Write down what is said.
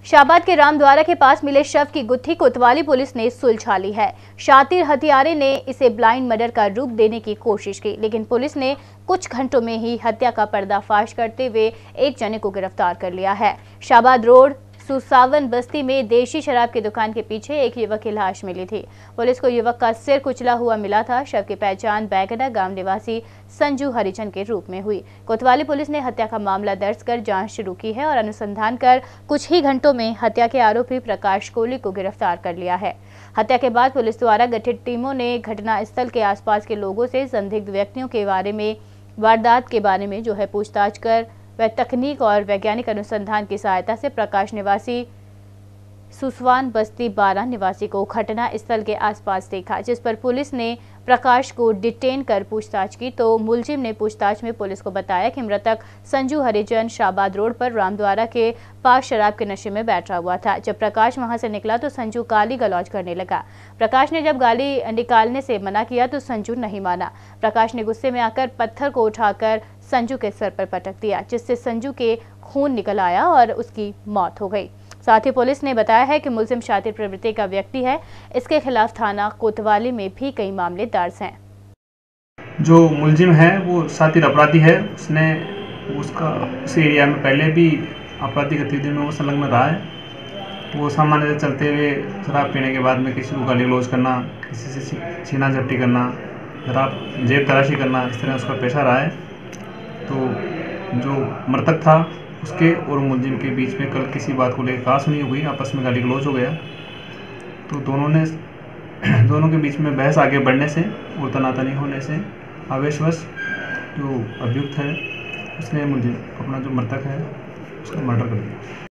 शाबाद के रामद्वारा के पास मिले शव की गुत्थी कोतवाली पुलिस ने सुलझा ली है। शातिर हत्यारे ने इसे ब्लाइंड मर्डर का रूप देने की कोशिश की, लेकिन पुलिस ने कुछ घंटों में ही हत्या का पर्दाफाश करते हुए एक जने को गिरफ्तार कर लिया है। शाबाद रोड सुसावन बस्ती में देशी शराब की दुकान के पीछे एक युवक की लाश मिली थी। पुलिस को युवक का सिर कुचला हुआ मिला था। शव की पहचान बैगना गांव निवासी संजू हरिजन के रूप में हुई। कोतवाली पुलिस ने हत्या का मामला दर्ज कर जांच शुरू की है और अनुसंधान कर कुछ ही घंटों में हत्या के आरोपी प्रकाश कोहली को गिरफ्तार कर लिया है। हत्या के बाद पुलिस द्वारा गठित टीमों ने घटनास्थल के आसपास के लोगों से संदिग्ध व्यक्तियों के बारे में, वारदात के बारे में पूछताछ कर वह तकनीक और वैज्ञानिक अनुसंधान की सहायता से प्रकाश निवासी सुसवान बस्ती 12 निवासी को घटना स्थल के आसपास देखा, जिस पर पुलिस ने प्रकाश को डिटेन कर पूछताछ की तो मुलजिम ने पूछताछ में पुलिस को बताया कि मृतक संजू हरिजन शाबाद रोड पर रामद्वारा के पास शराब के नशे में बैठा हुआ था। जब प्रकाश वहां से निकला तो संजू गाली गलौज करने लगा। प्रकाश ने जब गाली निकालने से मना किया तो संजू नहीं माना। प्रकाश ने गुस्से में आकर पत्थर को उठाकर संजू के सर पर पटक दिया, जिससे संजू के खून निकल आया और उसकी मौत हो गई। साथ ही पुलिस ने बताया है कि मुलजिम शातिर प्रवृत्ति का व्यक्ति है। इसके खिलाफ थाना कोतवाली में भी कई मामले दर्ज हैं। जो मुलजिम है वो शातिर अपराधी है। उसने उस एरिया में पहले भी आपराधिक गतिविधियों में वो संलग्न रहा है। वो सामान्य से चलते हुए शराब पीने के बाद में किसी को गाली गलौज करना, किसी से छीना झपटी करना, शराब जेब तलाशी करना, इस तरह उसका पेशा रहा है। तो जो मृतक था उसके और मुलजिम के बीच में कल किसी बात को लेकर कहासुनी हो गई, आपस में गाली गलौज हो गया। तो दोनों के बीच में बहस आगे बढ़ने से और तनातनी होने से आवेशवश जो अभियुक्त है उसने मुलजिम अपना जो मृतक है उसका मर्डर कर दिया।